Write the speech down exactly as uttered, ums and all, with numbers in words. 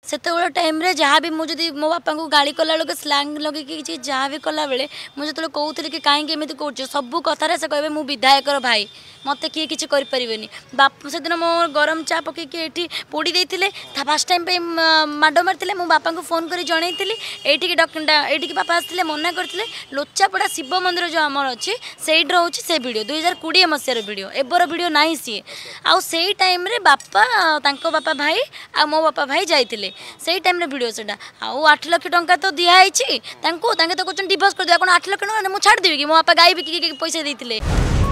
से टाइम रे जहाँ भी मुझे मो बापा को गाड़ी कला बेलू स्लांग लगे जहाँ भी कला बेले मुझे जो कहती कि कहीं एमती कर सब कथार से कहे मुझ विधायकर भाई मत किए किसी करें बाप से दिन मो गरम चा पकईकि ये पोड़ी देते फास्ट टाइम पे माड मारी मो बापा को फोन कर जनईली ये बापा आसते मना करते लोचापड़ा शिव मंदिर जो आमर अच्छी से रोचे से भिड दुई हजार कोड़े मसीहार भिड एबर भिड ना सी आउ से टाइम रे बापा तांको बापा भाई आ मो बापा भाई जाइए से टाइम रे भिड से आउ आठ लाख टंका तो दिखाई तो कहते डिभोर्स कर दिया आठ लाख टंका मुझे छाड़देवी कि मो बापा गाई बिक पैसा देते